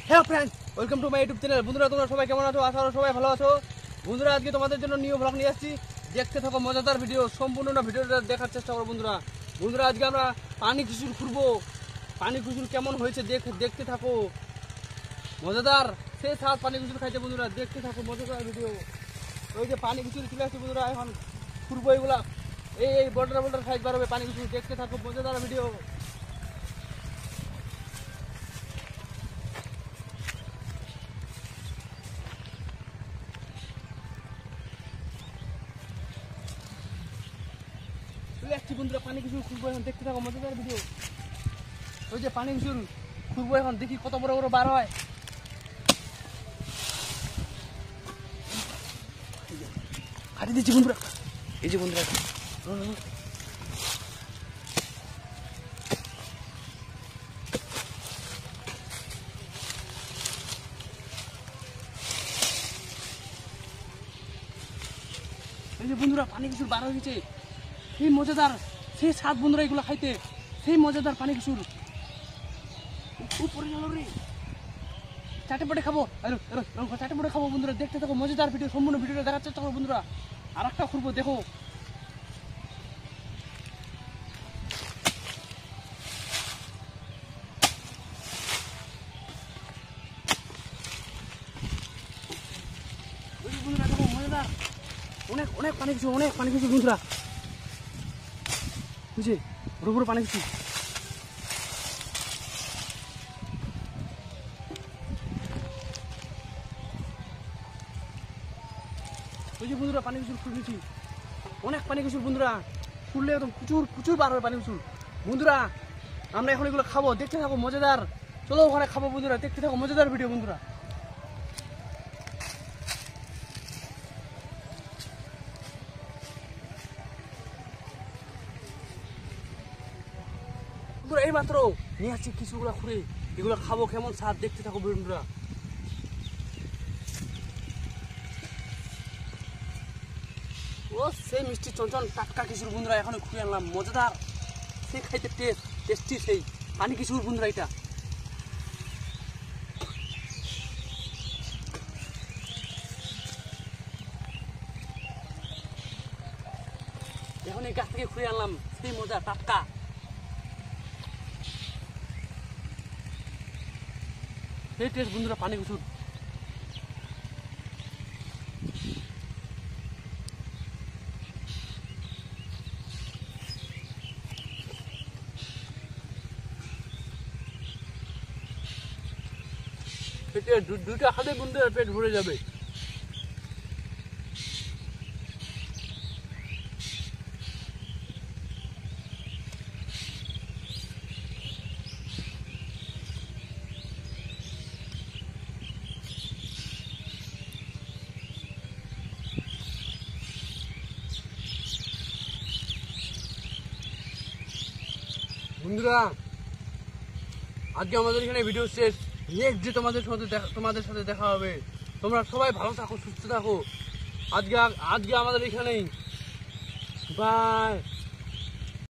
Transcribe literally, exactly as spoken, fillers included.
হ্যাঁ friend, welcome to my YouTube channel. বন্ধুরা তোমরা সবাই কেমন আছো? আশা করি সবাই ভালো আছো। বন্ধুরা আজকে তোমাদের জন্য নিউ ব্লগ নিয়ে আসছি। দেখতে থাকো মজাদার ভিডিও, সম্পূর্ণ ভিডিওটা দেখার চেষ্টা করো বন্ধুরা। বন্ধুরা আজকে আমরা পানি খুচুর খুঁড়বো। পানি খুচুর কেমন হয়েছে দেখ দেখতে থাকো। মজাদার সে সাত পানি খুচুর খাইতে বন্ধুরা, দেখতে থাকো মজাদার ভিডিও। ওই যে পানি খুচুর চলে আসছে বন্ধুরা, এখন খুঁড়বো এগুলা। এই এই বর্ডার বর্ডার সাইজ বাড়বে পানি খুচুর, দেখতে থাকো মজাদার ভিডিও। বন্ধুরা পানি কিছু খুঁজবো এখন, দেখতে থাকো মজাদার ভিডিও। ওই যে পানি কিছু খুঁজবো এখন, দেখি কত বড় বড় বার হয়। কাটি দিচ্ছি বন্ধুরা, এই যে বন্ধুরা এই যে বন্ধুরা পানি কিছু বার হয়ে গেছে। সেই মজাদার সেই সাত বন্ধুরা এগুলো খাইতে, সেই মজাদার পানি কিছুর উপরে গেল রে। চাটে পটে খাবো, চাটে পটে খাবো বন্ধুরা, দেখতে থাকো মজাদার ভিডিও। সম্পূর্ণ ভিডিওটা দেখার চেষ্টা করো বন্ধুরা। আর একটা খুঁড়বো, দেখো বন্ধুরা, দেখো মজাদার অনেক অনেক পানি কিছু, অনেক পানি কিছু বন্ধুরা, বুঝে বড় বড় পানি কিছু। ওই যে বন্ধুরা পানি কুচুর খুঁজেছি, অনেক পানি কুচুর বন্ধুরা, খুললে একদম প্রচুর প্রচুর বার হবে পানি কুচুর বন্ধুরা। আমরা এখন এগুলো খাবো, দেখতে থাকো মজাদার। চলো ওখানে খাবো বন্ধুরা, দেখতে থাকো মজাদার ভিডিও বন্ধুরা। বন্ধুরা এই মাত্র নিয়ে আসছি কিছুগুলো খুঁড়ে, এগুলো খাবো, কেমন স্বাদ দেখতে থাকো বন্ধুরা। ও সেই মিষ্টি চঞ্চল টাটকা কিছুর বন্ধুরা, এখন খুঁড়ে আনলাম মজাদার, সেই খাইতে টেস্ট টেস্টি সেই পানি কিছুর বন্ধুরা। এটা এখন এই গাছ থেকে খুঁড়ে আনলাম, সেই মজা টাটকা সেই টেস্ট বন্ধুরা পানি কিছুর। দুইটা খালে বন্ধুরা পেট ভরে যাবে। বন্ধুরা আজকে আমাদের এখানে ভিডিও শেষ। নেক্সট যে তোমাদের সাথে তোমাদের সাথে দেখা হবে। তোমরা সবাই ভালো থাকো, সুস্থ থাকো। আজকে আজকে আমাদের এখানেই বাই।